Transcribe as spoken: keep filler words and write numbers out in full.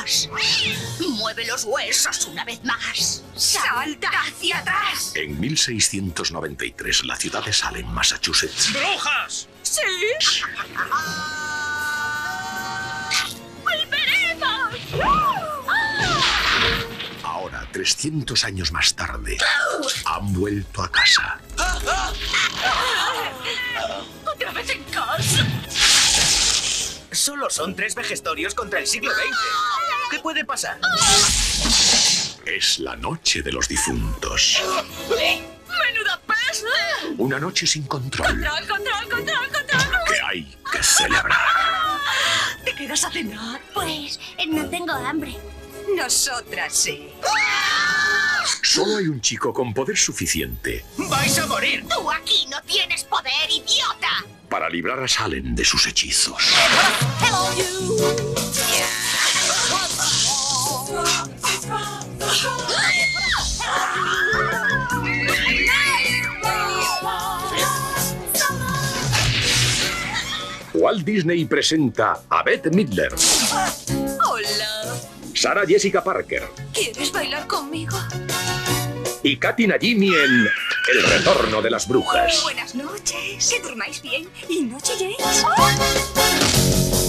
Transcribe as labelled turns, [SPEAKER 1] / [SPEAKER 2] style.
[SPEAKER 1] más. Mueve los huesos una vez más. Salta hacia atrás.
[SPEAKER 2] En mil seiscientos noventa y tres, la ciudad de Salem, Massachusetts.
[SPEAKER 3] ¡Brujas!
[SPEAKER 1] ¡Sí! ¡Volveremos!
[SPEAKER 2] Ahora, trescientos años más tarde, han vuelto a casa.
[SPEAKER 1] ¡Otra vez en casa!
[SPEAKER 3] Solo son tres vejestorios contra el siglo veinte. ¿Qué puede pasar?
[SPEAKER 2] Es la noche de los difuntos.
[SPEAKER 1] ¡Menuda peste!
[SPEAKER 2] Una noche sin control
[SPEAKER 1] ¡Control, control, control, control!
[SPEAKER 2] que hay que celebrar.
[SPEAKER 1] ¿Te quedas a cenar?
[SPEAKER 4] Pues no tengo hambre.
[SPEAKER 1] Nosotras sí.
[SPEAKER 2] Solo hay un chico con poder suficiente
[SPEAKER 3] ¡Vais a morir!
[SPEAKER 1] ¡Tú aquí no tienes poder, idiota!
[SPEAKER 2] para librar a Salem de sus hechizos. Walt Disney presenta a Bette Midler,
[SPEAKER 1] Hola.
[SPEAKER 2] Sarah Jessica Parker
[SPEAKER 1] ¿Quieres bailar conmigo?
[SPEAKER 2] y Katy Najimy en El retorno de las brujas.
[SPEAKER 1] Buenas noches. Que durmáis bien y no chilléis.